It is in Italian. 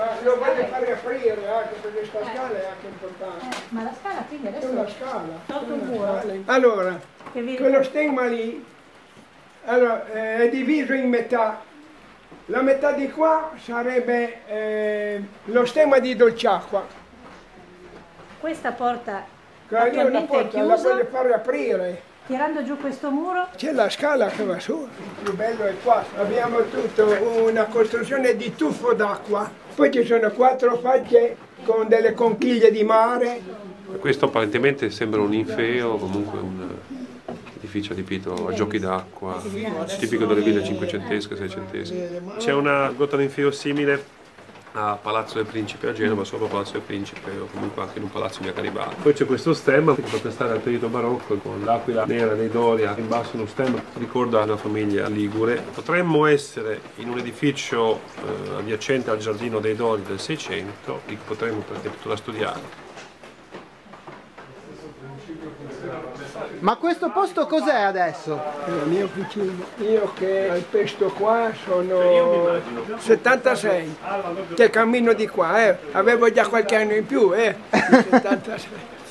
Ma lo voglio fare aprire anche perché questa scala è anche importante. Ma la scala quindi adesso È una scala. sotto il muro. Allora, Che quello stemma lì allora, è diviso in metà. La metà di qua sarebbe lo stemma di dolciacqua. Questa porta Quella lì è una attualmente è porta, la voglio chiusa. fare aprire. Tirando giù questo muro, C'è la scala che va su. Il più bello è qua. Abbiamo tutto una costruzione di tuffo d'acqua. Poi ci sono 4 facce con delle conchiglie di mare. Questo apparentemente sembra un infeo, comunque un edificio adibito a giochi d'acqua, tipico delle ville cinquecentesche, seicentesche. C'è una grotta d'infeo simile a Palazzo del Principe a Genova, sopra Palazzo del Principe o comunque anche in un palazzo di Garibaldi. Poi c'è questo stemma che può stare al periodo barocco con l'aquila nera dei Doria, in basso uno stemma che ricorda una famiglia ligure. Potremmo essere in un edificio adiacente al giardino dei Dori del 600, che potremmo addirittura studiare. Ma questo posto cos'è adesso? È la mia cucina. Io che al pesto qua sono 76, che cammino di qua, avevo già qualche anno in più, 76.